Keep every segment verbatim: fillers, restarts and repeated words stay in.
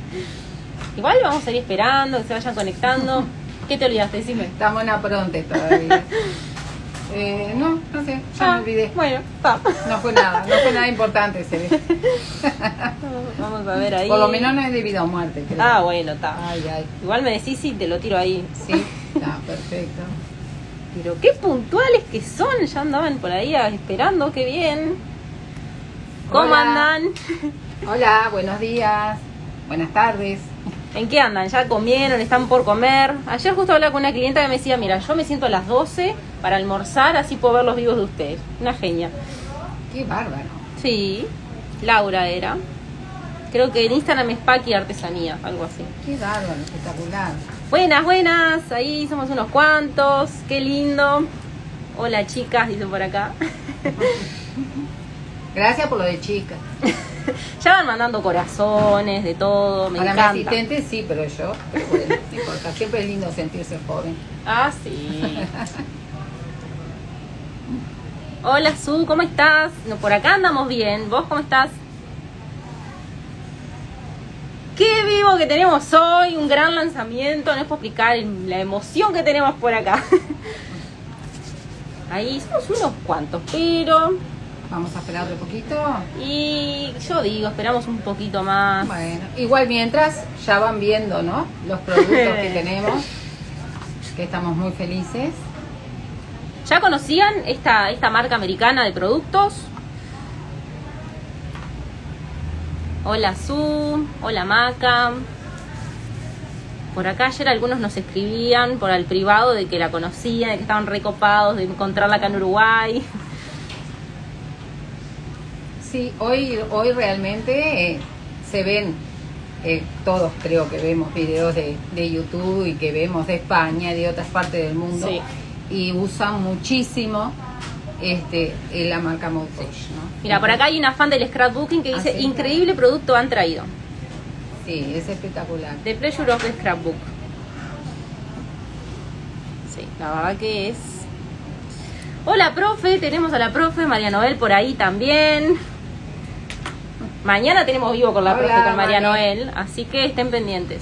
Igual vamos a ir esperando, que se vayan conectando. ¿Qué te olvidaste? Decime. Estamos en apronte todavía. eh, no, no sé, ya ah, me olvidé. Bueno, está. No fue nada, no fue nada importante, se ve. Vamos a ver ahí. Por lo menos no es de vida o muerte, creo. Ah, bueno, está. Ay, ay. Igual me decís y te lo tiro ahí. Sí, está perfecto. Pero qué puntuales que son, ya andaban por ahí esperando, qué bien. ¿Cómo Hola. andan? Hola, buenos días, buenas tardes. ¿En qué andan? ¿Ya comieron? ¿Están por comer? Ayer justo hablaba con una clienta que me decía, mira, yo me siento a las doce para almorzar, así puedo ver los vivos de ustedes. Una genia. Qué bárbaro. Sí, Laura era. Creo que en Instagram es Paqui Artesanía, algo así. Qué bárbaro, espectacular. Buenas, buenas, ahí somos unos cuantos, qué lindo. Hola chicas, dicen por acá. Gracias por lo de chicas. Ya van mandando corazones, de todo, me Para encanta. mi asistente sí, pero yo, pero bueno, no importa, siempre es lindo sentirse joven. Ah, sí. Hola Su, ¿cómo estás? No, por acá andamos bien, ¿vos cómo estás? Qué vivo que tenemos hoy, un gran lanzamiento, no es por explicar la emoción que tenemos por acá. Ahí somos unos cuantos, pero... Vamos a esperar un poquito. Y yo digo, esperamos un poquito más. Bueno, igual mientras ya van viendo, ¿no? Los productos que tenemos, que estamos muy felices. ¿Ya conocían esta, esta marca americana de productos? Hola Su, hola Maca. Por acá ayer algunos nos escribían por el privado de que la conocían, de que estaban recopados de encontrarla acá en Uruguay. Sí, hoy, hoy realmente eh, se ven, eh, todos creo que vemos videos de, de YouTube y que vemos de España y de otras partes del mundo. Sí. Y usan muchísimo este eh, la marca Motosh, ¿no? Mira, por acá hay una fan del scrapbooking que dice, ¿Ah, sí? increíble producto han traído. Sí, es espectacular. The Pleasure of the Scrapbook. Sí, la verdad que es... Hola, profe, tenemos a la profe María Noel por ahí también. Mañana tenemos vivo con la Hola, profe, con María María. Noel, así que estén pendientes.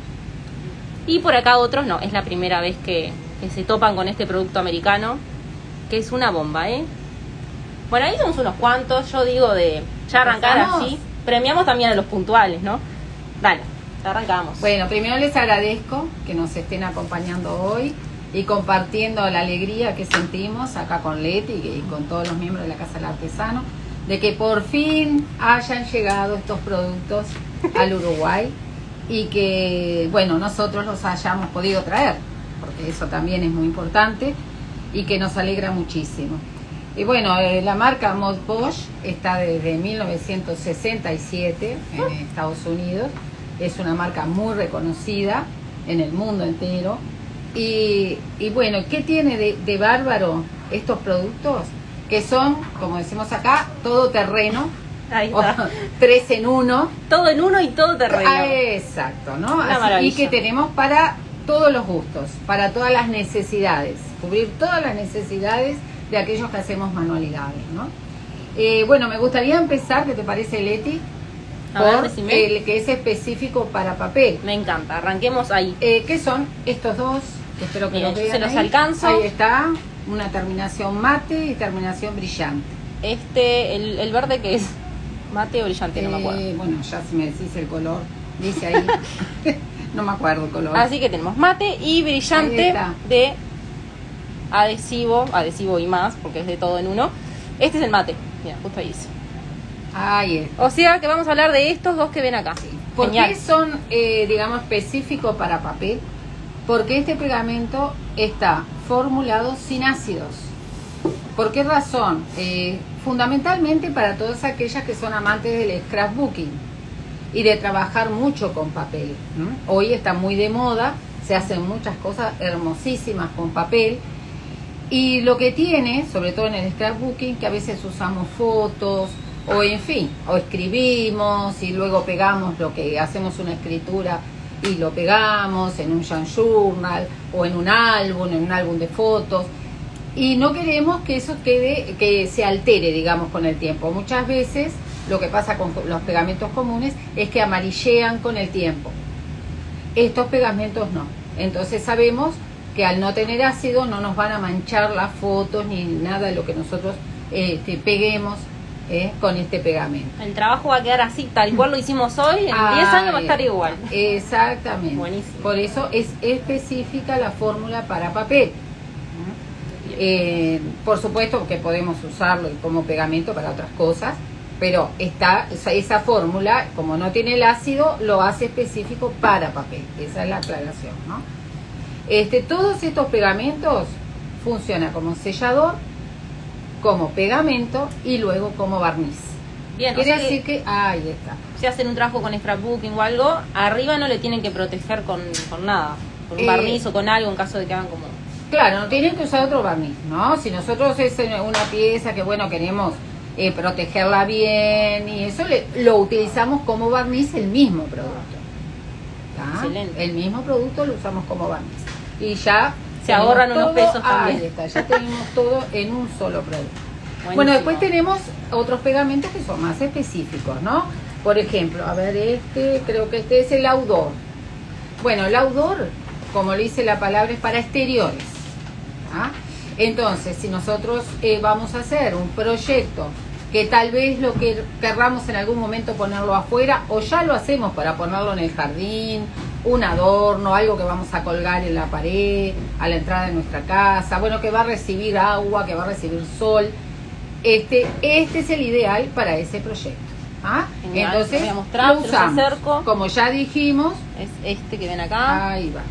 Y por acá otros no, es la primera vez que, que se topan con este producto americano, que es una bomba, ¿eh? Bueno, ahí somos unos cuantos, yo digo de ya arrancar ¿Empezamos? así. Premiamos también a los puntuales, ¿no? Dale, ya arrancamos. Bueno, primero les agradezco que nos estén acompañando hoy y compartiendo la alegría que sentimos acá con Leti y con todos los miembros de la Casa del Artesano, de que por fin hayan llegado estos productos al Uruguay y que, bueno, nosotros los hayamos podido traer, porque eso también es muy importante y que nos alegra muchísimo. Y bueno, eh, la marca Motosh está desde mil novecientos sesenta y siete en Estados Unidos, es una marca muy reconocida en el mundo entero. Y, y bueno, ¿qué tiene de, de bárbaro estos productos? Que son, como decimos acá, todo terreno, Ahí o está. tres en uno. Todo en uno y todo terreno. Ah, exacto, ¿no? Una Así- y maravilla. que tenemos para todos los gustos, para todas las necesidades, cubrir todas las necesidades de aquellos que hacemos manualidades, ¿no? Eh, bueno, me gustaría empezar, ¿qué te parece, Leti? A ver, Por decime. el que es específico para papel. Me encanta, arranquemos ahí. Eh, ¿Qué son estos dos? Espero que Bien, los yo vean se los ahí. alcanzo. Ahí está, una terminación mate y terminación brillante. Este, el, el verde que es mate o brillante, no me acuerdo. Eh, bueno, ya si me decís el color, dice ahí. No me acuerdo el color. Así que tenemos mate y Ahí brillante está. de adhesivo, adhesivo y más, porque es de todo en uno. Este es el mate, mira, justo ahí dice. Ahí está. O sea que vamos a hablar de estos dos que ven acá. ¿Por Genial. qué son, eh, digamos, específicos para papel? Porque este pegamento está formulado sin ácidos. ¿Por qué razón? Eh, fundamentalmente para todas aquellas que son amantes del scrapbooking y de trabajar mucho con papel, ¿no? Hoy está muy de moda, se hacen muchas cosas hermosísimas con papel. Y lo que tiene, sobre todo en el scrapbooking, que a veces usamos fotos, o en fin, o escribimos y luego pegamos lo que hacemos una escritura y lo pegamos en un Jan Journal o en un álbum, en un álbum de fotos. Y no queremos que eso quede, que se altere, digamos, con el tiempo. Muchas veces Lo que pasa con los pegamentos comunes es que amarillean con el tiempo. Estos pegamentos no. Entonces sabemos que al no tener ácido no nos van a manchar las fotos ni nada de lo que nosotros este, peguemos eh, con este pegamento. El trabajo va a quedar así, tal cual lo hicimos hoy, en diez años va a estar igual. Exactamente. Buenísimo. Por eso es específica la fórmula para papel. Eh, por supuesto que podemos usarlo como pegamento para otras cosas, pero está esa, esa fórmula, como no tiene el ácido, lo hace específico para papel. Esa es la aclaración, ¿no? Este, todos estos pegamentos funcionan como sellador, como pegamento y luego como barniz. Bien, Quiere o sea decir que, que, ahí está. si hacen un trabajo con scrapbooking o algo, arriba no le tienen que proteger con, con nada, con un Eh, barniz o con algo en caso de que hagan como... Claro, no tienen que usar otro barniz, ¿no? Si nosotros es una pieza que, bueno, queremos eh, protegerla bien y eso, le, lo utilizamos como barniz el mismo producto. ¿Tá? Excelente. El mismo producto lo usamos como barniz. Y ya... Se ahorran tenemos unos todo, pesos también. Ahí está, ya tenemos todo en un solo producto. Buenísimo. Bueno, después tenemos otros pegamentos que son más específicos, ¿no? Por ejemplo, a ver, este, creo que este es el outdoor. Bueno, el outdoor, como le dice la palabra, es para exteriores. ¿Ah? Entonces, si nosotros eh, vamos a hacer un proyecto que tal vez lo que querramos en algún momento ponerlo afuera, o ya lo hacemos para ponerlo en el jardín, un adorno, algo que vamos a colgar en la pared, a la entrada de nuestra casa, bueno, que va a recibir agua, que va a recibir sol, este, este es el ideal para ese proyecto. ¿Ah? Genial. Entonces, Voy a mostrar, lo te los usamos, acerco. como ya dijimos, Es este que ven acá. ahí va.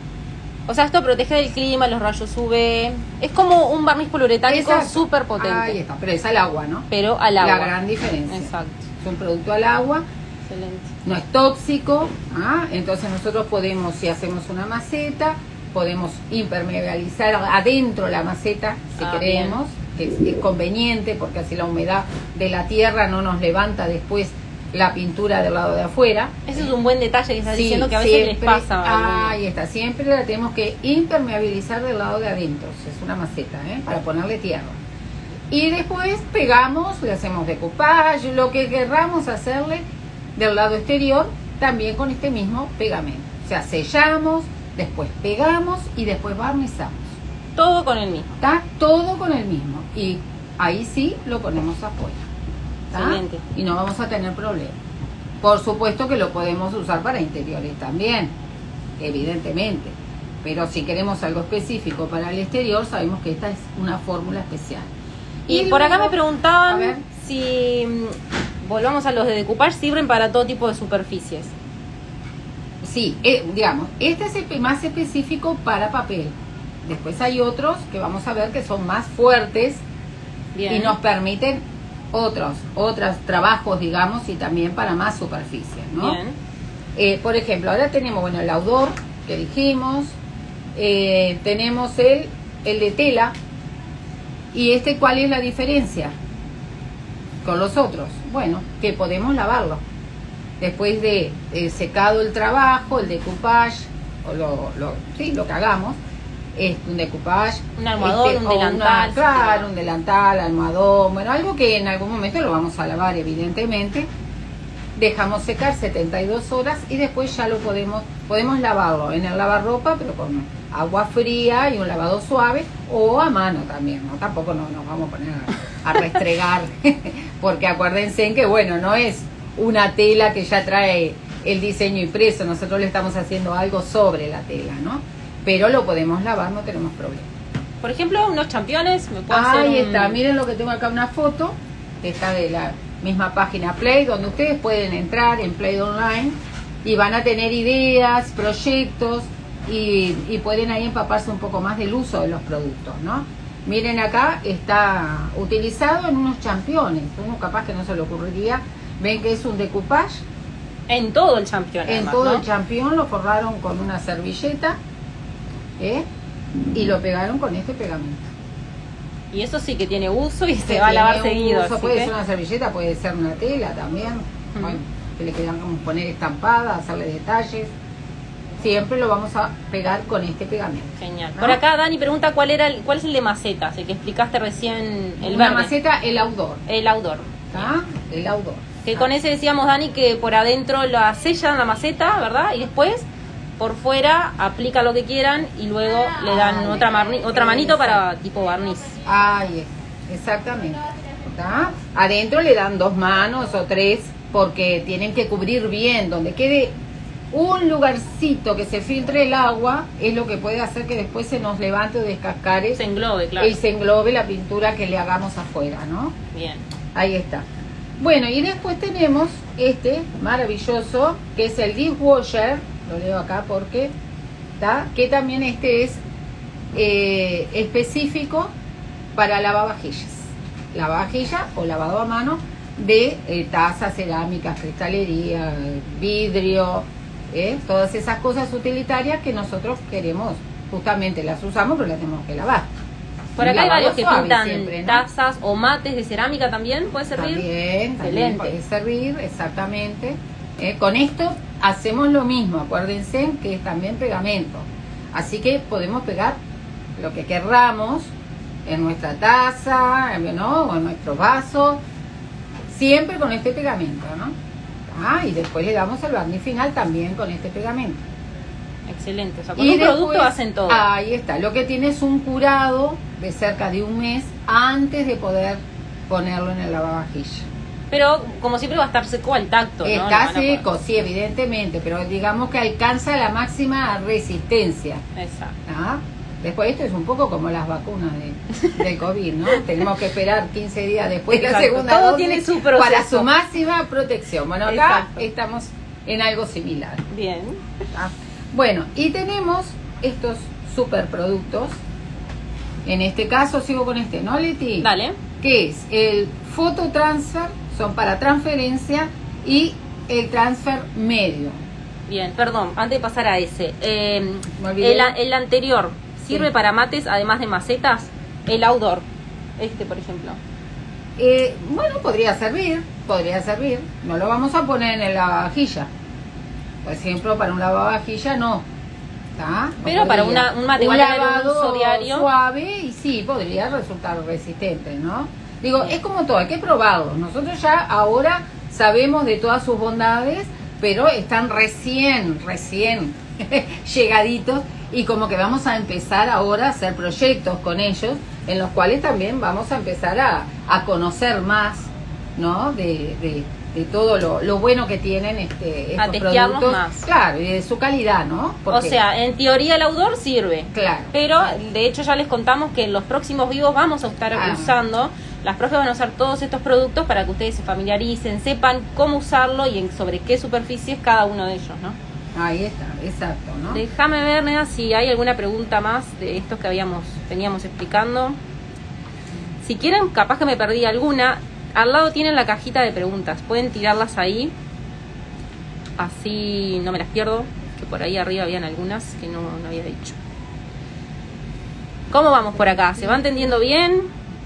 O sea, esto protege del clima, los rayos U V. Es como un barniz poliuretánico Exacto. súper potente. Ahí está, pero es al agua, ¿no? Pero al agua. La gran diferencia. Exacto. Es un producto al agua, Excelente. no es tóxico, ¿ah? Entonces nosotros podemos, si hacemos una maceta, podemos impermeabilizar adentro la maceta, si Ah, queremos, que es, es conveniente porque así la humedad de la tierra no nos levanta después la pintura del lado de afuera. Ese es un buen detalle que estás Sí, diciendo que a veces les siempre- pasa. a algunos. Ahí está, siempre la tenemos que impermeabilizar del lado de adentro, es una maceta, ¿eh? Para ponerle tierra. Y después pegamos, le hacemos decoupage, lo que querramos hacerle del lado exterior, también con este mismo pegamento. O sea, sellamos, después pegamos y después barnizamos. Todo con el mismo. Está todo con el mismo. Y ahí sí lo ponemos afuera. ¿Tá? Excelente. Y no vamos a tener problema. Por supuesto que lo podemos usar para interiores también, evidentemente. Pero si queremos algo específico para el exterior, sabemos que esta es una fórmula especial. Y, por acá luego- me a preguntaban ver. si, mm, volvamos a los de decoupage, sirven para todo tipo de superficies. Sí, eh, digamos, este es el más específico para papel. Después hay otros que vamos a ver que son más fuertes Bien. y nos permiten otros, otros trabajos, digamos, y también para más superficies, ¿no? Bien. Eh, por ejemplo, ahora tenemos, bueno, el outdoor que dijimos, eh, tenemos el, el de tela, y este, ¿cuál es la diferencia con los otros? Bueno, que podemos lavarlo. Después de eh, secado el trabajo, el decoupage, o lo, lo, sí, lo que hagamos, es un decoupage. Un almohadón, un o una- delantal. claro, un delantal, almohadón, bueno, algo que en algún momento lo vamos a lavar, evidentemente. Dejamos secar setenta y dos horas y después ya lo podemos, podemos lavarlo en el lavarropa, pero con agua fría y un lavado suave, o a mano también, ¿no? Tampoco no, nos vamos a poner a, a restregar, porque acuérdense en que, bueno, no es una tela que ya trae el diseño impreso, nosotros le estamos haciendo algo sobre la tela, ¿no? Pero lo podemos lavar, no tenemos problema. Por ejemplo, unos championes, me puedo hacer Ahí un- está, miren lo que tengo acá, una foto, que está de la misma página Play, donde ustedes pueden entrar en Play Online y van a tener ideas, proyectos y, y pueden ahí empaparse un poco más del uso de los productos, ¿no? Miren acá, está utilizado en unos championes, uno capaz que no se le ocurriría, ven que es un decoupage, En todo el champion. en además, todo ¿no? el champión lo forraron con una servilleta, ¿eh? Y lo pegaron con este pegamento. Y eso sí que tiene uso y se Que va a lavar tiene seguido. uso, así puede que- ser una servilleta, puede ser una tela también. Ujú. Bueno, que le queramos poner estampada, hacerle detalles. Siempre lo vamos a pegar con este pegamento. Genial. ¿no? Por acá Dani pregunta cuál era el, cuál es el de macetas, el que explicaste recién, el Una verde. maceta, el outdoor. El outdoor. ¿Tá? El outdoor. Que con ese decíamos, Dani, que por adentro la sellan la maceta, ¿verdad? Y después por fuera aplica lo que quieran y luego le dan Ay, otra, marni- otra manito para tipo barniz. Ahí está, exactamente. ¿Está? Adentro le dan dos manos o tres porque tienen que cubrir bien. Donde quede un lugarcito que se filtre el agua es lo que puede hacer que después se nos levante o descascare Se englobe, claro. y se englobe la pintura que le hagamos afuera, ¿no? Bien. Ahí está. Bueno, y después tenemos este maravilloso que es el dishwasher. Lo leo acá porque está, que también este es eh, específico para lavavajillas. Lavavajilla o lavado a mano de eh, tazas, cerámicas, cristalería, vidrio, eh, todas esas cosas utilitarias que nosotros queremos, justamente las usamos, pero las tenemos que lavar. Por acá hay Lavado varios que suave pintan siempre, ¿no? tazas o mates de cerámica también, ¿puede servir? También, también Excelente. puede servir, exactamente. Eh, con esto hacemos lo mismo, acuérdense que es también pegamento. Así que podemos pegar lo que querramos en nuestra taza, ¿no? O en nuestro vaso, siempre con este pegamento, ¿no? Ah, y después le damos el barniz final también con este pegamento. Excelente, o sea, con Y un después, producto hacen todo. Ahí está, lo que tiene es un curado de cerca de un mes antes de poder ponerlo en el lavavajilla. Pero como siempre va a estar seco al tacto, ¿no? Está No van a seco, poder- sí, evidentemente, pero digamos que alcanza la máxima resistencia. Exacto. ¿Ah? Después esto es un poco como las vacunas de, del COVID, ¿no? Tenemos que esperar quince días después de la Exacto, segunda todo dosis tiene su proceso. para su máxima protección. Bueno, acá Exacto. estamos en algo similar. Bien. ¿Ah? Bueno, y tenemos estos superproductos. En este caso sigo con este, ¿no, Leti? Dale. Que es el Phototransfer, son para transferencia, y el transfer medio. Bien, perdón, antes de pasar a ese. Eh, Me olvidé. el, a- el anterior, ¿sirve Sí. para mates además de macetas? El outdoor, este por ejemplo. Eh, bueno, podría servir, podría servir. No lo vamos a poner en el lavavajilla. Por ejemplo, para un lavavajilla no. ¿Tá? No Pero para podría. una- un mate un igual a tener un lavado uso diario. suave y sí, podría resultar resistente, ¿no? Digo, es como todo, hay que probarlo. Nosotros ya ahora sabemos de todas sus bondades, pero están recién, recién llegaditos y como que vamos a empezar ahora a hacer proyectos con ellos en los cuales también vamos a empezar a, a conocer más, ¿no? De, de, de todo lo, lo bueno que tienen este, estos testearlos productos. más. Claro, y de su calidad, ¿no? O sea, en teoría el outdoor sirve. claro. Pero de hecho ya les contamos que en los próximos vivos vamos a estar Ah. usando, las profes van a usar todos estos productos para que ustedes se familiaricen, sepan cómo usarlo y en, sobre qué superficies cada uno de ellos, ¿no? Ahí está, exacto, ¿no? Déjame ver, Nea, si hay alguna pregunta más de estos que habíamos veníamos explicando. Si quieren, capaz que me perdí alguna. Al lado tienen la cajita de preguntas. Pueden tirarlas ahí. Así no me las pierdo. Que por ahí arriba habían algunas que no, no había dicho. ¿Cómo vamos por acá? ¿Se va entendiendo bien?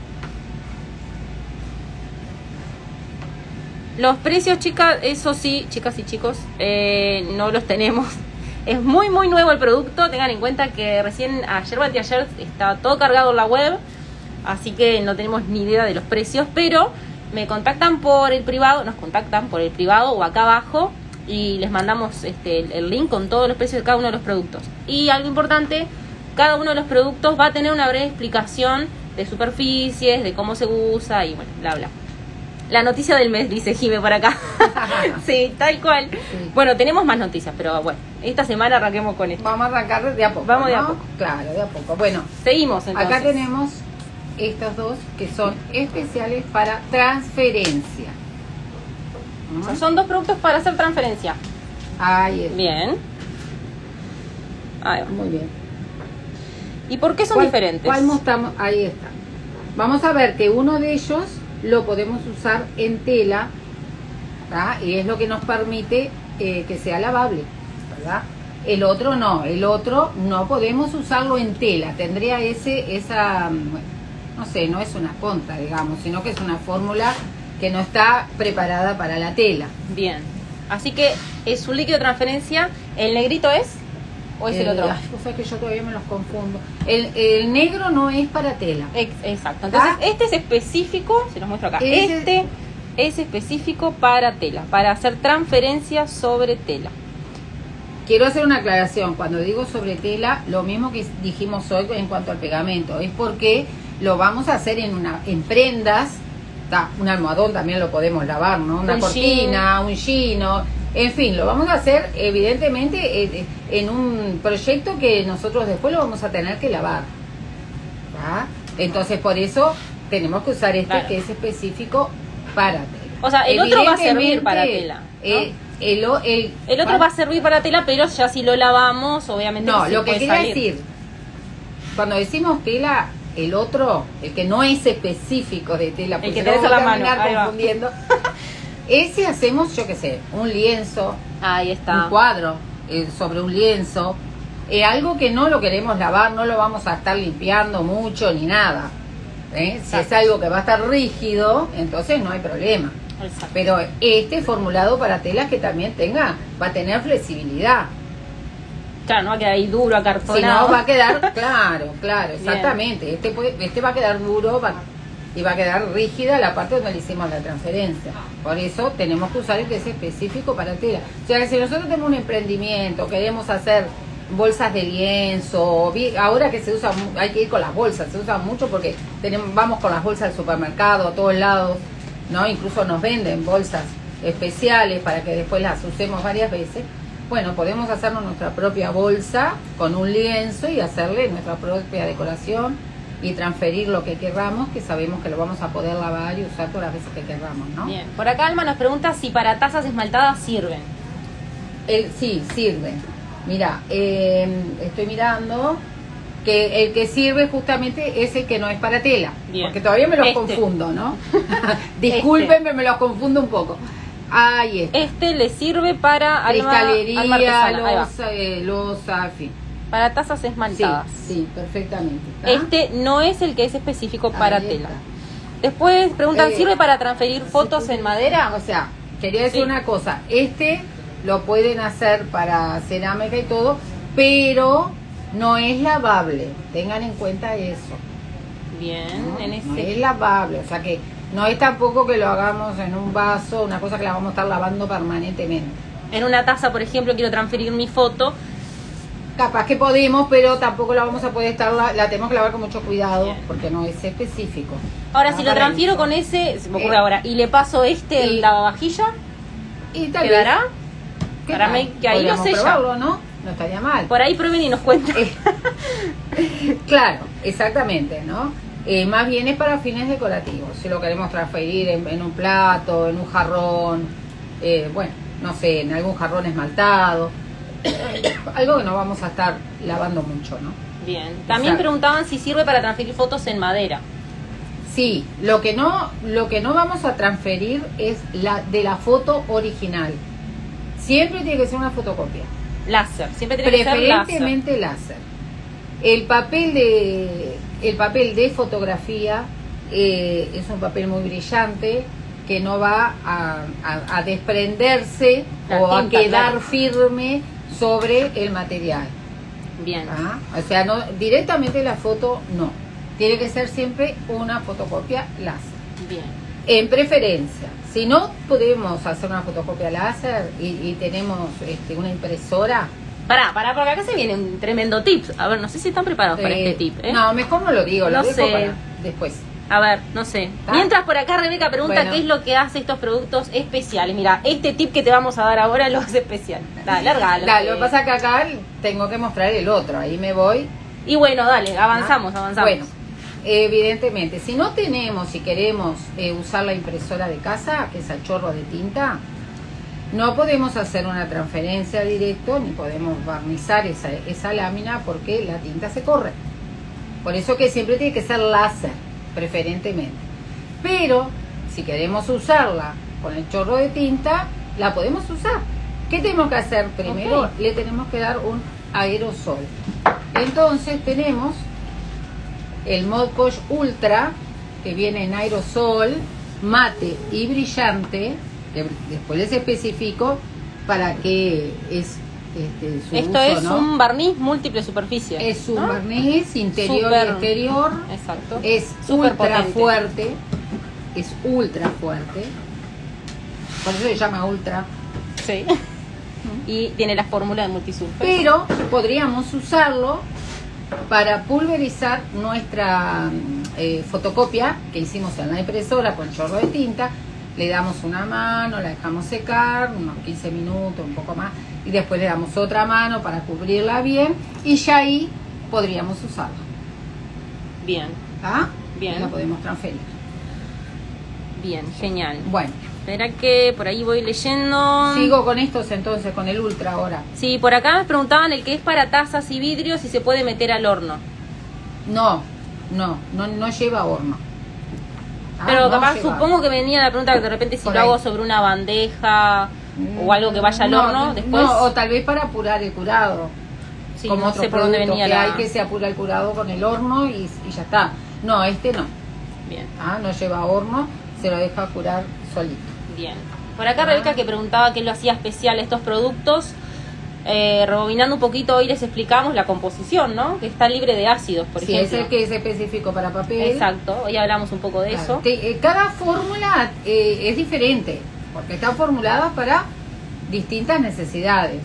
Los precios, chicas, eso sí, chicas y chicos, eh, no los tenemos. Es muy, muy nuevo el producto. Tengan en cuenta que recién ayer o anteayer estaba todo cargado en la web. Así que no tenemos ni idea de los precios. Pero me contactan por el privado, nos contactan por el privado o acá abajo. Y les mandamos este, el, el link con todos los precios de cada uno de los productos. Y algo importante, cada uno de los productos va a tener una breve explicación de superficies, de cómo se usa y bueno, bla, bla. La noticia del mes, dice Jime por acá. Sí, tal cual. Sí. Bueno, tenemos más noticias, pero bueno, esta semana arranquemos con esto. Vamos a arrancar de a poco. Vamos de a ¿no? poco. Claro, de a poco. Bueno, Seguimos entonces. acá tenemos estas dos que son especiales para transferencia. O sea, son dos productos para hacer transferencia. Ahí está. Bien. Ahí va. Muy bien. ¿Y por qué son ¿Cuál- diferentes? cuál mostramos? Ahí está. Vamos a ver que uno de ellos lo podemos usar en tela, ¿tá? Y es lo que nos permite eh, que sea lavable, ¿verdad? El otro no, el otro no podemos usarlo en tela, tendría ese, esa, bueno, no sé, no es una contra, digamos, sino que es una fórmula que no está preparada para la tela. Bien. Así que es un líquido de transferencia. ¿El negrito es? ¿O es el, otro? ay, o sea que yo todavía me los confundo. El, el negro no es para tela. Ex- exacto. Entonces, ¿Ah? este es específico, se los muestro acá. Ese- Este es específico para tela, para hacer transferencias sobre tela. Quiero hacer una aclaración. Cuando digo sobre tela, lo mismo que dijimos hoy en cuanto al pegamento, es porque lo vamos a hacer en una en prendas. Ta, un almohadón también lo podemos lavar, ¿no? Una Un cortina, un chino, en fin, lo vamos a hacer evidentemente en, en un proyecto que nosotros después lo vamos a tener que lavar, ¿tá? Entonces por eso tenemos que usar este, claro, que es específico para tela. O sea, el otro va a servir para tela, ¿no? eh, el, el, el otro va, va a servir para tela, pero ya si lo lavamos, obviamente no, que lo que quería salir. decir, cuando decimos tela, el otro, el que no es específico de tela, porque el que tenés a la mano, confundiendo, ese hacemos, yo qué sé, un lienzo, ahí está, un cuadro eh, sobre un lienzo, eh, algo que no lo queremos lavar, no lo vamos a estar limpiando mucho ni nada, ¿eh? Si es algo que va a estar rígido, entonces no hay problema. Exacto. Pero este formulado para telas que también tenga, va a tener flexibilidad. Claro, no va a quedar ahí duro, acartonado. Si no, va a quedar, claro, claro, exactamente. Este, puede, este va a quedar duro va, y va a quedar rígida la parte donde le hicimos la transferencia. Por eso tenemos que usar el que es específico para tela. O sea, si nosotros tenemos un emprendimiento, queremos hacer bolsas de lienzo, ahora que se usa, hay que ir con las bolsas, se usa mucho porque tenemos, vamos con las bolsas al supermercado, a todos lados, ¿no? Incluso nos venden bolsas especiales para que después las usemos varias veces. Bueno, podemos hacernos nuestra propia bolsa con un lienzo y hacerle nuestra propia decoración y transferir lo que querramos, que sabemos que lo vamos a poder lavar y usar todas las veces que queramos, ¿no? Bien, por acá Alma nos pregunta si para tazas esmaltadas sirven. El, sí, sirven. Mira, eh, estoy mirando que el que sirve justamente es el que no es para tela. Bien. Porque todavía me los este. confundo, ¿no? Discúlpenme, este. me los confundo un poco. Ahí está. Este le sirve para cristalería, losa, eh, losa, en fin. Para tazas esmaltadas. Sí, sí, perfectamente. ¿Está? Este no es el que es específico para Ahí tela. Está. Después preguntan, eh, ¿sirve para transferir fotos en madera? O sea, quería decir sí. una cosa. Este lo pueden hacer para cerámica y todo, pero no es lavable. Tengan en cuenta eso. Bien, no, en ese... no es lavable, o sea que no es tampoco que lo hagamos en un vaso, una cosa que la vamos a estar lavando permanentemente. En una taza, por ejemplo, quiero transferir mi foto. Capaz que podemos, pero tampoco la vamos a poder estar, la, la tenemos que lavar con mucho cuidado, Bien. porque no es específico. Ahora, no si lo transfiero eso. con ese, se me ocurre eh, ahora, y le paso este en lavavajilla, y tal ¿quedará? ¿Qué Para mí, que ahí lo sella. Probarlo, ¿no? No estaría mal. Por ahí prueben y nos cuenten. Claro, exactamente, ¿no? Eh, más bien es para fines decorativos, si lo queremos transferir en, en un plato, en un jarrón, eh, bueno, no sé, en algún jarrón esmaltado, algo que no vamos a estar lavando mucho, ¿no? Bien, también Exacto. preguntaban si sirve para transferir fotos en madera. Sí, lo que no, lo que no vamos a transferir es la de la foto original. Siempre tiene que ser una fotocopia. Láser, siempre tiene que ser láser. Preferentemente láser. El papel de el papel de fotografía eh, es un papel muy brillante que no va a, a, a desprenderse la o tinta, a quedar claro. firme sobre el material. Bien. ¿Ah? O sea, no directamente la foto no. Tiene que ser siempre una fotocopia láser. Bien. En preferencia. Si no podemos hacer una fotocopia láser y, y tenemos este, una impresora. Pará, pará, porque acá se viene un tremendo tip. A ver, no sé si están preparados eh, para este tip. ¿eh? No, mejor no lo digo, lo no dejo sé. para después. A ver, no sé. ¿Ah? Mientras por acá Rebeca pregunta bueno. qué es lo que hace estos productos especiales. Mira, este tip que te vamos a dar ahora lo hace especial. Dale, largalo. Dale, lo que pasa es que acá tengo que mostrar el otro, ahí me voy. Y bueno, dale, avanzamos, ¿Ah? avanzamos. Bueno, evidentemente, si no tenemos, si queremos eh, usar la impresora de casa, que es a chorro de tinta, no podemos hacer una transferencia directo, ni podemos barnizar esa, esa lámina porque la tinta se corre. Por eso que siempre tiene que ser láser, preferentemente. Pero, si queremos usarla con el chorro de tinta, la podemos usar. ¿Qué tenemos que hacer? Primero, okay. le tenemos que dar un aerosol. Entonces, tenemos el Mod Podge Ultra, que viene en aerosol, mate y brillante. Después les especifico para qué es este, su Esto uso, es ¿no? un barniz múltiple superficie. Es un ¿no? barniz interior super, y exterior. Exacto. Es super ultra potente. fuerte. Es ultra fuerte. por eso se llama Ultra. Sí. Y tiene la fórmula de multisurface. Pero podríamos usarlo para pulverizar nuestra eh, fotocopia que hicimos en la impresora con chorro de tinta. Le damos una mano, la dejamos secar unos quince minutos, un poco más, y después le damos otra mano para cubrirla bien, y ya ahí podríamos usarla. Bien. ¿Ah? Bien. La podemos transferir. Bien, genial. Bueno. Espera que por ahí voy leyendo. Sigo con estos entonces, con el Ultra ahora. Sí, por acá me preguntaban el que es para tazas y vidrios si se puede meter al horno. No, no, no, no lleva horno. Ah, Pero no capaz lleva. supongo que venía la pregunta que de repente si Por lo ahí. hago sobre una bandeja o algo que vaya al No, horno, después... no, o tal vez para apurar el curado. Sí, como no otros sé por dónde productos venía que la... hay que se apura el curado con el horno y, y ya está. No, este no. Bien, Ah, no lleva horno, se lo deja curar solito. bien. Por acá Rebeca que preguntaba qué lo hacía especial estos productos. Eh, rebobinando un poquito, hoy les explicamos la composición, ¿no? Que está libre de ácidos, por Sí, ejemplo. es el que es específico para papel. Exacto, hoy hablamos un poco de Claro. eso. Te- eh, cada fórmula eh, es diferente, porque está formulada para distintas necesidades.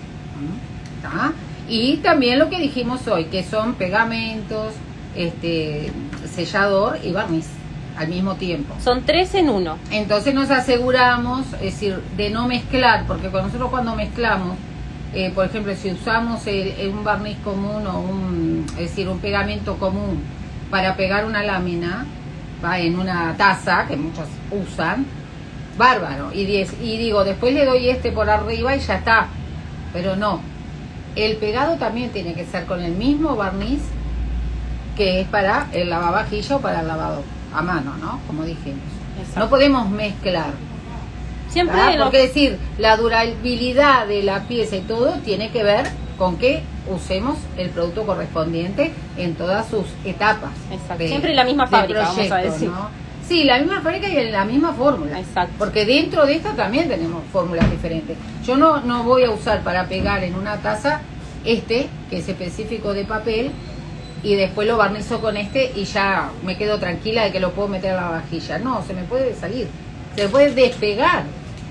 ¿Mm? ¿Tá? Y también lo que dijimos hoy, que son pegamentos, este, sellador y barniz al mismo tiempo. Son tres en uno. Entonces nos aseguramos, es decir, de no mezclar, porque cuando nosotros cuando mezclamos, eh, por ejemplo, si usamos el- el- un barniz común o un, es decir, un pegamento común para pegar una lámina, va en una taza, que muchos usan, bárbaro, y, diez- y digo, después le doy este por arriba y ya está, pero no, el pegado también tiene que ser con el mismo barniz que es para el lavavajilla o para el lavado a mano, ¿no? Como dijimos. Exacto. No podemos mezclar. Siempre ¿verdad? lo- Porque decir, la durabilidad de la pieza y todo tiene que ver con que usemos el producto correspondiente en todas sus etapas. Exacto. de- Siempre la misma de fábrica, vamos a proyecto, decir. ¿no? Sí, la misma fábrica y en la misma fórmula. Exacto. Porque dentro de esta también tenemos fórmulas diferentes. Yo no, no voy a usar para pegar en una taza este, que es específico de papel, y después lo barnizo con este y ya me quedo tranquila de que lo puedo meter a la vajilla. No, se me puede salir, se me puede despegar.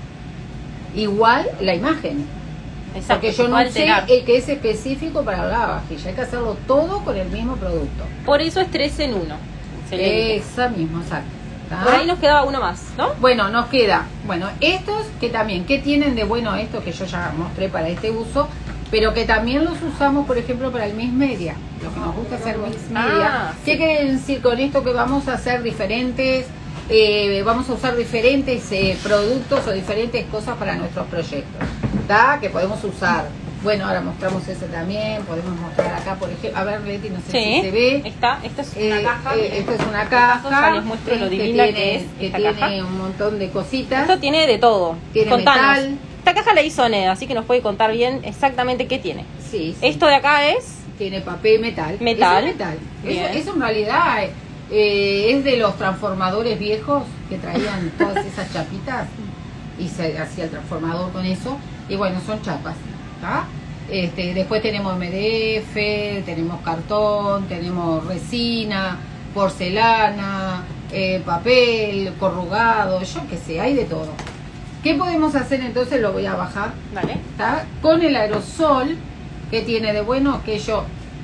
Igual la imagen. Exacto, Porque yo se no puede sé alterar. el que es específico para la vajilla. Hay que hacerlo todo con el mismo producto. Por eso es tres en uno. Excelente. Esa misma, exacto. ¿Tá? Por ahí nos quedaba uno más, ¿no? Bueno, nos queda, bueno, estos que también, ¿qué tienen de bueno estos que yo ya mostré para este uso? Pero que también los usamos, por ejemplo, para el mix media. Lo que nos gusta hacer mix media. Ah, ¿Qué sí. quiere decir con esto? Que vamos a hacer diferentes, eh, vamos a usar diferentes eh, productos o diferentes cosas para nuestros proyectos. ¿Tá? Que podemos usar. Bueno, ahora mostramos ese también. Podemos mostrar acá, por ejemplo. A ver, Leti, no sé Sí, si se ve. está, esta es una Eh, caja. eh, miren. esta es una En este caso caja. ya les muestro lo que divina tiene, que es que esta tiene caja. un montón de cositas. Esto tiene de todo. Tiene Contanos. metal. Esta caja la hizo Ned, así que nos puede contar bien exactamente qué tiene. Sí, sí. Esto de acá es... Tiene papel, metal. Metal. Eso es metal. Bien. Eso, eso en realidad eh, es de los transformadores viejos que traían todas esas chapitas y se hacía el transformador con eso. Y bueno, son chapas. ¿Tá? Este, después tenemos M D F, tenemos cartón, tenemos resina, porcelana, eh, papel, corrugado, yo qué sé, hay de todo. ¿Qué podemos hacer entonces? Lo voy a bajar. Dale. ¿Tá? Con el aerosol, que tiene de bueno que yo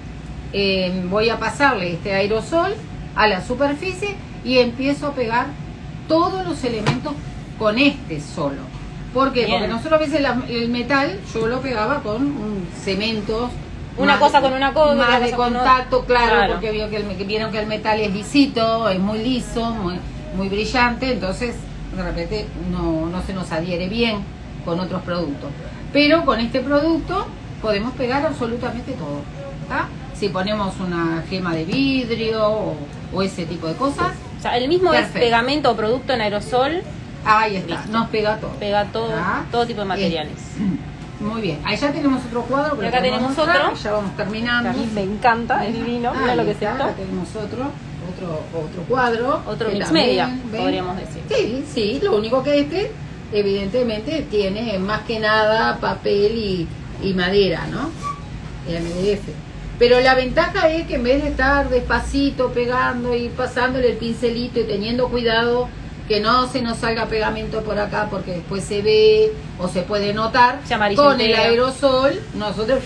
eh, voy a pasarle este aerosol a la superficie y empiezo a pegar todos los elementos con este solo. ¿Por qué? Bien. Porque nosotros a veces la- el metal yo lo pegaba con un cementos. Una más- cosa con una cosa, más otra de cosa con contacto, claro, Claro. porque vio que el, que vieron que el metal es lisito, es muy liso, muy, muy brillante, entonces de repente no, no se nos adhiere bien con otros productos. Pero con este producto podemos pegar absolutamente todo. ¿Tá? Si ponemos una gema de vidrio o, o ese tipo de cosas, O sea, el mismo es Perfecto. pegamento o producto en aerosol, ahí está, Listo. nos pega todo. pega todo, ¿Tá? todo tipo de materiales. Muy bien, ahí ya tenemos otro cuadro. que Y acá lo podemos tenemos mostrar, otro. Ya vamos Que terminando. a mí me encanta, es divino. Mira Ahí lo que es está, esto. acá tenemos otro, otro, otro cuadro. Otro que mix también, media, ¿ven? podríamos decir. Sí, sí, lo único que este, evidentemente, tiene más que nada papel y, y madera, ¿no? El M D F. Pero la ventaja es que en vez de estar despacito pegando y pasándole el pincelito y teniendo cuidado que no se nos salga pegamento por acá porque después se ve o se puede notar. Se amarillentea. Con el aerosol nosotros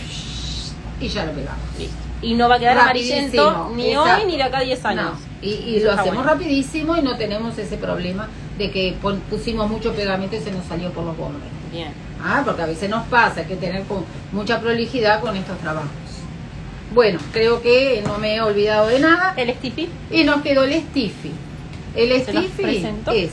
y ya lo pegamos. Listo. Y no va a quedar Rapidísimo, amarillento ni exacto. hoy ni de acá a diez años. No. Y, y Eso lo está hacemos bueno. rapidísimo y no tenemos ese problema de que pon- pusimos mucho pegamento y se nos salió por los bordes. Bien. Ah, porque a veces nos pasa, hay que tener con mucha prolijidad con estos trabajos. Bueno, creo que no me he olvidado de nada. El Stiffy. Y nos quedó el Stiffy. El Se los Stiffy presento. es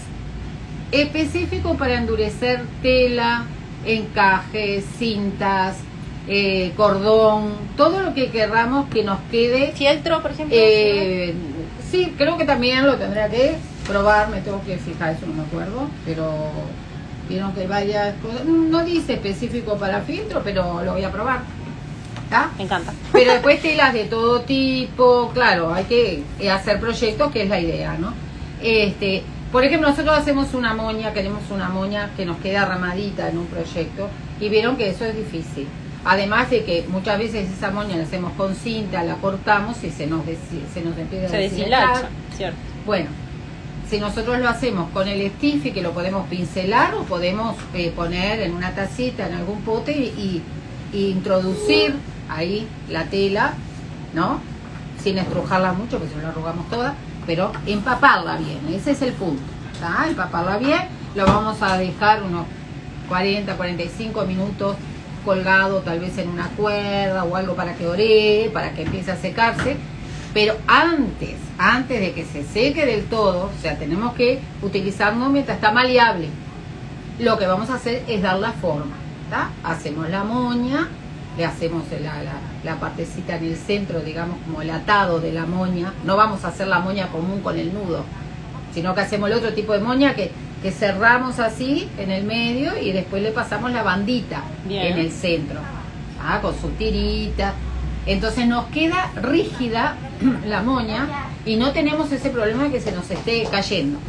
específico para endurecer tela, encajes, cintas, eh, cordón, todo lo que querramos que nos quede. Fieltro, por ejemplo. Eh, sí, creo que también lo tendría que probar, me tengo que fijar, eso no me acuerdo, pero vieron que varias cosas, no dice específico para filtro, pero lo voy a probar. ¿Tá? Me encanta. Pero después telas de todo tipo, claro, hay que hacer proyectos, que es la idea, ¿no? Este, por ejemplo, nosotros hacemos una moña, queremos una moña que nos quede arramadita en un proyecto, y vieron que eso es difícil. Además de que muchas veces esa moña la hacemos con cinta, la cortamos y se nos, des, se nos empieza Se a deshilacha, cierto. Bueno, si nosotros lo hacemos con el Stiffy, que lo podemos pincelar o podemos eh, poner en una tacita, en algún pote y, y introducir ahí la tela, ¿no? Sin estrujarla mucho, porque si no la arrugamos toda, pero empaparla bien, ese es el punto, ¿tá? Empaparla bien, lo vamos a dejar unos cuarenta, cuarenta y cinco minutos colgado tal vez en una cuerda o algo para que oree, para que empiece a secarse, pero antes, antes de que se seque del todo, o sea, tenemos que utilizarlo mientras está maleable. Lo que vamos a hacer es dar la forma, ¿tá? Hacemos la moña, le hacemos la, la, la partecita en el centro, digamos, como el atado de la moña. No vamos a hacer la moña común con el nudo, sino que hacemos el otro tipo de moña que, que cerramos así en el medio y después le pasamos la bandita. Bien. En el centro, ¿ah? Con su tirita. Entonces nos queda rígida la moña y no tenemos ese problema de que se nos esté cayendo.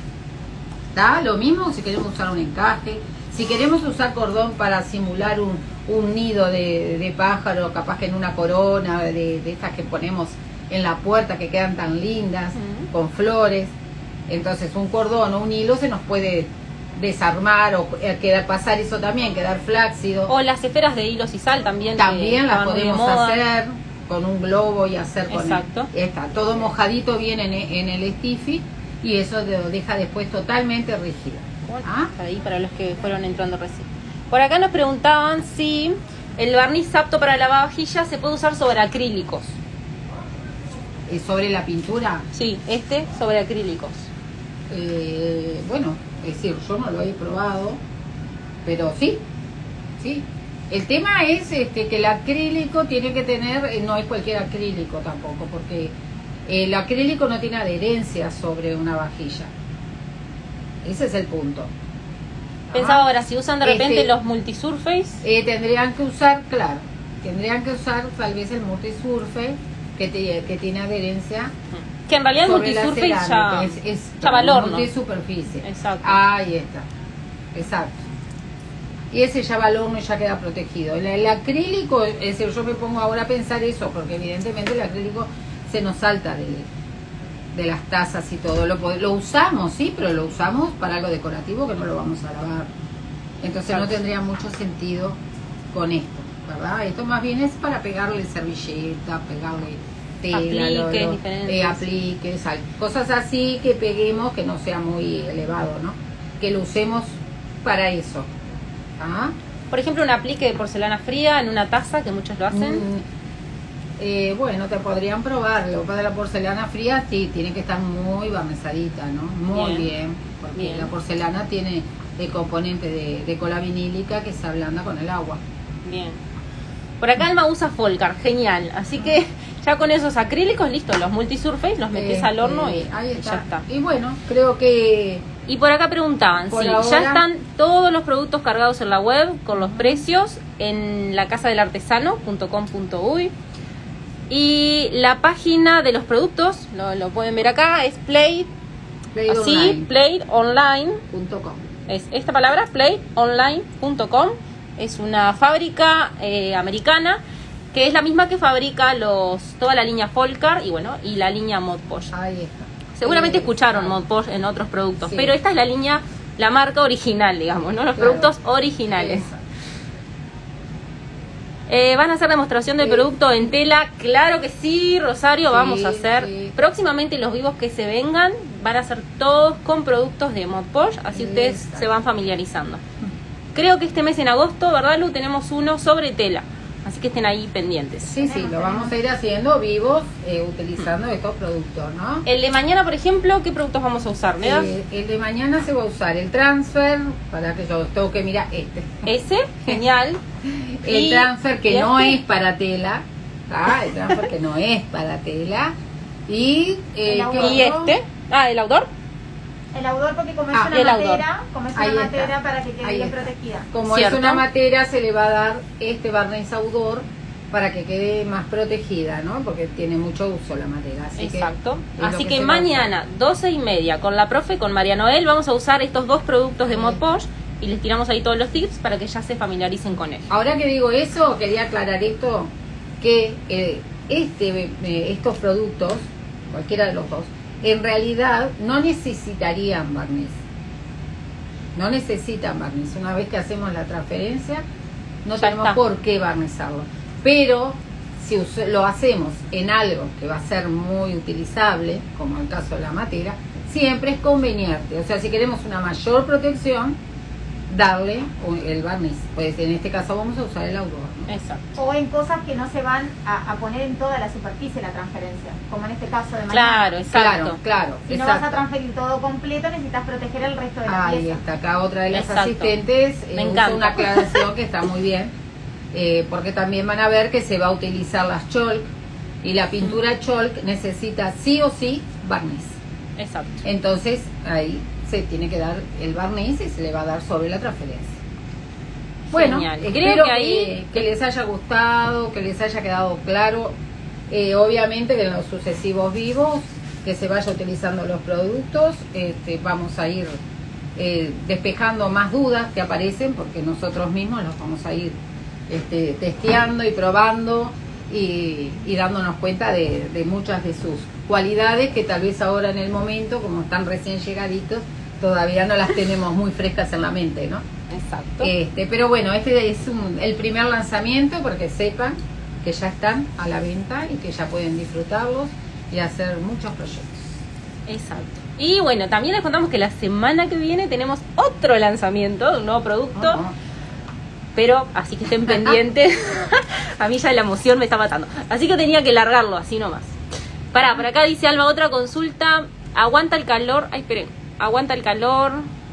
¿Tá? Lo mismo si queremos usar un encaje, si queremos usar cordón para simular un, un nido de, de pájaro, capaz que en una corona de, de estas que ponemos en la puerta que quedan tan lindas, uh-huh. con flores. Entonces un cordón o un hilo se nos puede desarmar o quedar, pasar eso también, quedar flácido. O las esferas de hilos y sal también. También las podemos hacer con un globo y hacer con Exacto. El, está todo mojadito bien en, en el Stiffy y eso lo deja después totalmente rígido. Bueno, ¿ah? Ahí para los que fueron entrando recién. Por acá nos preguntaban si el barniz apto para lavavajillas se puede usar sobre acrílicos. ¿Y sobre la pintura? Sí, este sobre acrílicos. Eh, bueno, es decir, yo no lo he probado, pero sí, sí. El tema es este que el acrílico tiene que tener, eh, no es cualquier acrílico tampoco, porque el acrílico no tiene adherencia sobre una vajilla. Ese es el punto. Pensaba ahora, si usan de repente este, los multisurface. Eh, tendrían que usar, claro, tendrían que usar tal vez el multisurface que, te, que tiene adherencia. Que en realidad el multisurface ya, es, es, ya va al horno. Multisuperficie. Exacto. Ahí está. Exacto. Y ese ya va al horno y ya queda protegido. El, el acrílico, es decir, yo me pongo ahora a pensar eso, porque evidentemente el acrílico se nos salta de, de las tazas y todo. Lo, lo usamos, sí, pero lo usamos para algo decorativo que no lo vamos a lavar. Entonces exacto. No tendría mucho sentido con esto, ¿verdad? Esto más bien es para pegarle servilleta, pegarle tela, apliques, lo, lo, eh, apliques, cosas así que peguemos que no sea muy elevado, ¿no? Que lo usemos para eso. ¿Ah? Por ejemplo, un aplique de porcelana fría en una taza, que muchos lo hacen. Mm, eh, bueno, te podrían probar. Lo que pasa de la porcelana fría, sí, tiene que estar muy barnizadita, ¿no? Muy bien, bien porque bien. La porcelana tiene el componente de, de cola vinílica que se ablanda con el agua. Bien. Por acá Alma usa Folcar, genial. Así que ya con esos acrílicos, listo, los multisurface, los metes eh, al horno eh, y, ahí está. y ya está. Y bueno, creo que... Y por acá preguntaban por si ahora, ya están todos los productos cargados en la web con los precios en la casa del artesano punto com punto uy. Y la página de los productos, lo, lo pueden ver acá, es play, play así, online. play online punto com. Es esta palabra, play online punto com. Es una fábrica eh, americana que es la misma que fabrica los toda la línea Folcar y bueno y la línea Mod Podge. Ahí está. Seguramente Eh, escucharon ah. Mod Posh en otros productos, Sí. pero esta es la línea, la marca original, digamos, ¿no? Los Claro. productos originales. Exacto. Eh, ¿Van a hacer demostración de Sí. producto en tela? Claro que sí, Rosario, Sí, vamos a hacer. sí. Próximamente los vivos que se vengan van a ser todos con productos de Mod Posh, así ustedes Exacto. se van familiarizando. Creo que este mes en agosto, ¿verdad, Lu? Tenemos uno sobre tela, así que estén ahí pendientes. Sí, sí, lo vamos a ir haciendo vivos eh, utilizando estos productos, ¿no? El de mañana, por ejemplo, ¿qué productos vamos a usar? ¿Me das? Eh, el de mañana se va a usar el transfer, para que yo tengo que mirar este. Ese, genial. El Y- transfer que y no este. es para tela, ¿tá? El transfer que no es para tela. Y, eh, El ¿qué Y otro? este, ah, el outdoor. El audor, porque como es Ah, una el audor. matera, como es una Ahí está. matera para que quede Ahí bien está. protegida. Como ¿Cierto? es una matera, se le va a dar este barniz outdoor para que quede más protegida, ¿no? Porque tiene mucho uso la madera. Así Exacto. que es lo Así que que, se va a mañana, doce y media, con la profe, con María Noel, vamos a usar estos dos productos de Mod Posh y les tiramos ahí todos los tips para que ya se familiaricen con él. Ahora que digo eso, quería aclarar esto, que eh, este, eh, estos productos, cualquiera de los dos, en realidad no necesitarían barniz. No necesitan barniz. Una vez que hacemos la transferencia, no Ya tenemos está. por qué barnizarlo. Pero si us- lo hacemos en algo que va a ser muy utilizable, como el caso de la matera, siempre es conveniente. O sea, si queremos una mayor protección, darle un- el barniz. Pues en este caso vamos a usar el outdoor, ¿no? Exacto. O en cosas que no se van a, a poner en toda la superficie la transferencia, como en este caso de mañana. Claro, exacto. Claro, claro. Si no vas a exacto. transferir todo completo, necesitas proteger el resto de la Ahí pieza. está, acá otra de las Exacto. asistentes eh, Me usa encanta. una aclaración que está muy bien, eh, porque también van a ver que se va a utilizar las chalk y la pintura chalk necesita sí o sí barniz. Exacto. Entonces ahí se tiene que dar el barniz y se le va a dar sobre la transferencia. Bueno, Genial. Creo espero que ahí- que, que les haya gustado, que les haya quedado claro. Eh, obviamente que en los sucesivos vivos que se vaya utilizando los productos, este, vamos a ir eh, despejando más dudas que aparecen, porque nosotros mismos los vamos a ir este, testeando y probando y, y dándonos cuenta de, de muchas de sus cualidades que tal vez ahora en el momento, como están recién llegaditos, todavía no las tenemos muy frescas en la mente, ¿no? Exacto. Este, pero bueno, este es un- el primer lanzamiento, porque sepan que ya están a la venta y que ya pueden disfrutarlos y hacer muchos proyectos. Exacto. Y bueno, también les contamos que la semana que viene tenemos otro lanzamiento de un nuevo producto, Ajá. pero así que estén pendientes. A mí ya la emoción me está matando. Así que tenía que largarlo así nomás. Pará, por acá dice Alba, otra consulta. Aguanta el calor. Ay, esperen. Aguanta el calor.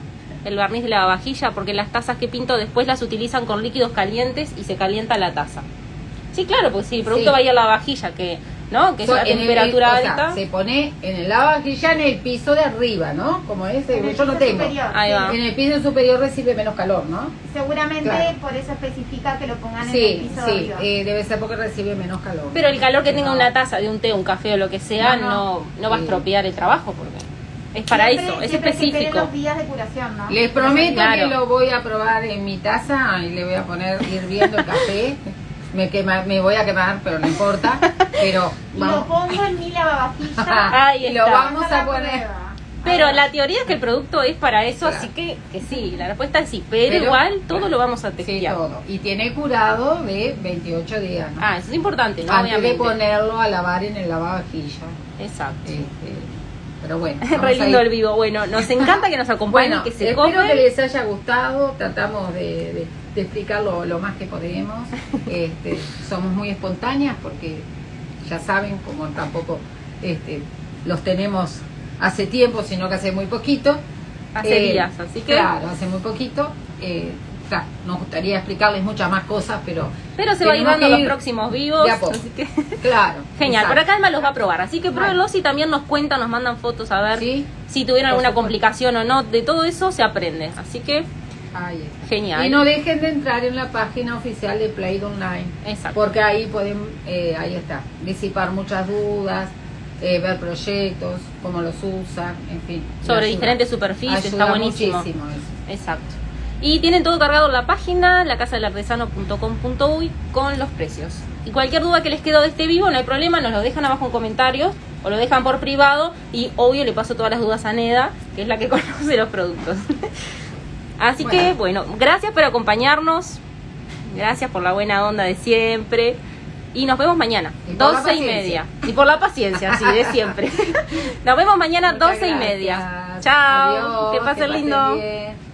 El barniz de la lavavajilla, porque las tazas que pinto después las utilizan con líquidos calientes y se calienta la taza. Sí, claro, porque si el producto Sí. va a ir a la lavavajilla, que, ¿no? Que es So, a en el- temperatura o sea, alta. se pone en el lavavajilla en el piso de arriba, ¿no? Como ese, En el yo no piso tengo. superior, Ahí sí. va. En el piso superior recibe menos calor, ¿no? Seguramente Claro. por eso especifica que lo pongan en el Sí, piso de sí, arriba. eh, debe ser porque recibe menos calor. Pero el calor que tenga No. una taza de un té, un café o lo que sea, No, no, no. no, va a Sí. estropear el trabajo, porque es para Siempre- eso, es siempre que esperen específico. los días de curación, ¿no? Les prometo Claro. que lo voy a probar en mi taza y le voy a poner hirviendo el café. Me, quema, me voy a quemar, pero no importa. Pero Y lo vamos. pongo en mi lavavajilla. Ahí Y lo está. vamos Esa a es la poner. prueba. Pero Ahí la va. teoría es que el producto es para eso, Claro. así que, que sí, la respuesta es sí, pero, Pero- igual todo claro. lo vamos a Sí, testear. todo. Y tiene curado de veintiocho días, ¿no? Ah, eso es importante, ¿no? Antes de Obviamente. ponerlo a lavar en el lavavajilla. Exacto. Este, pero bueno. Es vamos re a lindo ir. el vivo. Bueno, nos encanta que nos acompañen, Bueno, que se espero copen. que les haya gustado. Tratamos de, de, de explicarlo lo más que podemos. Este, somos muy espontáneas porque ya saben, como tampoco este, los tenemos hace tiempo, sino que hace muy poquito. Hace Eh, días, así que... Claro, hace muy poquito. Eh, claro, nos gustaría explicarles muchas más cosas, pero... Pero se va tenemos llevando que los ir próximos vivos, de a poco. así que... Claro. Genial, exacto. por acá Alma los va a probar, así que Bueno. pruébenlos y también nos cuentan, nos mandan fotos a ver Sí, si tuvieron por alguna supuesto. complicación o no. De todo eso se aprende, así que Ahí está. genial. Y no dejen de entrar en la página oficial de Play Online. Exacto. Porque ahí pueden, eh, ahí está, disipar muchas dudas, eh, ver proyectos, cómo los usan, en fin. Sobre ayuda. diferentes superficies, Ayuda está buenísimo. muchísimo eso. Exacto. Y tienen todo cargado en la página, la casa del artesano punto com punto uy, con los precios. Y cualquier duda que les quedó de este vivo, no hay problema, nos lo dejan abajo en comentarios o lo dejan por privado y obvio le paso todas las dudas a Neda, que es la que conoce los productos. Así Bueno. que, bueno, gracias por acompañarnos, gracias por la buena onda de siempre. Y nos vemos mañana, Y por la doce y paciencia. media. Y por la paciencia, sí, de siempre. Nos vemos mañana, Muchas doce y media. gracias. Chao, Adiós, que pasen pasen lindo. bien.